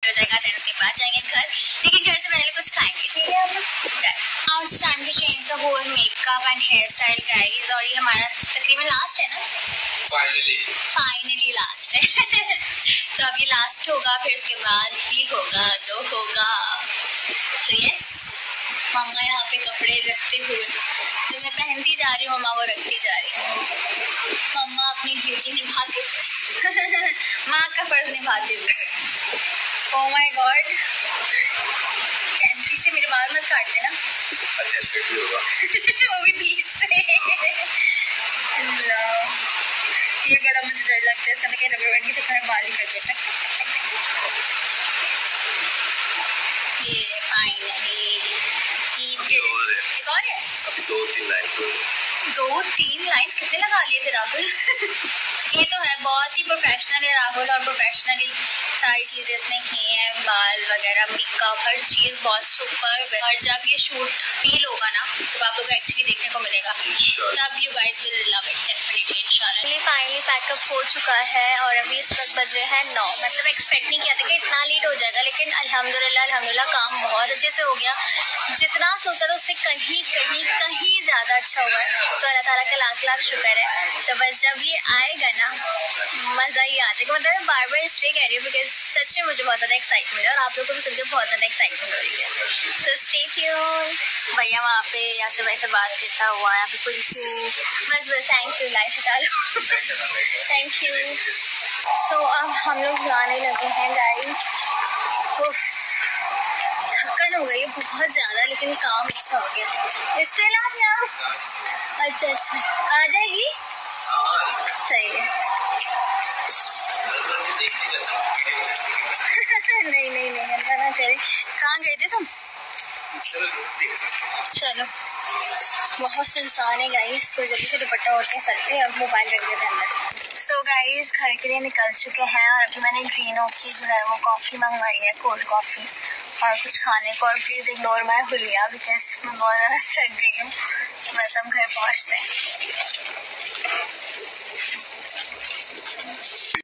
हो जाएगा, देन उसके बाद जाएंगे घर, लेकिन घर से पहले कुछ खाएंगे, ठीक है। Now it's time to change the whole makeup and hair style guys, और ये हमारा तकरीबन लास्ट है ना, फाइनली लास्ट है। तो अब ये लास्ट होगा, फिर उसके बाद ही होगा जो होगा। सो यस, मम्मा यहाँ पे कपड़े रखते हुए, जो मैं पहनती जा रही हूँ मम्मा वो रखती जा रही है। मम्मा अपनी ड्यूटी निभाते हुए माँ का फर्ज निभाते हुए। ओह माय गॉड, कैंची से मेरे बाल मत काट देना। वो भी बीच से। ये बड़ा मुझे डर लगता है, इसका कहीं रबर बैंड के चक्कर में बाल ही कट जाता है। ये फाइनली एक और है, अभी 2-3 लाइन्स कितने लगा लिए थे राहुल। ये तो है, बहुत ही प्रोफेशनल है राहुल, और प्रोफेशनली सारी चीजें इसने की हैं, बाल वगैरह, मेकअप, हर चीज बहुत सुपर। और जब ये शूट फील होगा ना, तो आप लोग को एक्चुअली देखने को मिलेगा, तब you guys will love it definitely इंशाल्लाह। फाइनली पैकअप हो चुका है, और अभी इस वक्त बज रहे हैं 9। मतलब एक्सपेक्ट नहीं किया था कि इतना लेट हो जाएगा, लेकिन अल्हम्दुलिल्लाह काम बहुत अच्छे से हो गया। जितना सोचा था उससे कहीं ज्यादा अच्छा हुआ है, तो अल्लाह ताला का लाख शुक्र है। तो बस जब ये आएगा ना, मजा ही आ जाएगा। मतलब मैं बार बार इसलिए कह रही हूँ बिकॉज सच में मुझे बहुत ज्यादा एक्साइटमेंट है, और आप लोगों को भी सुनकर बहुत ज्यादा एक्साइटमेंट हो रही है। So stay tuned. भैया वहाँ पे यासर भाई से बात करता हुआ, यहाँ पे पूरी टीम, बस थैंक यू, लाइफ हटा लो। Thank you. सो अब हम लोग जाने लगे हैं गाइस। थकन हो गई है बहुत ज्यादा, लेकिन काम अच्छा हो गया। स्टिल आप यहाँ? अच्छा आ जाएगी, सही है। नहीं ऐसा ना करें। कहाँ गए थे तुम? चलो, बहुत सुनसान है गाइस, तो जल्दी से दुपट्टा ओढ़ के सर पे, अब मोबाइल रख देते हैं अंदर। सो गाइस घर के लिए निकल चुके हैं, और अभी मैंने ग्रीनो की जो है वो कॉफ़ी मंगवाई है, कोल्ड कॉफ़ी, और कुछ खाने को। और प्लीज़ इग्नोर माय हुलिया बिकॉज मैं बहुत ज़्यादा थक गई हूँ। बस हम घर पहुँचते हैं।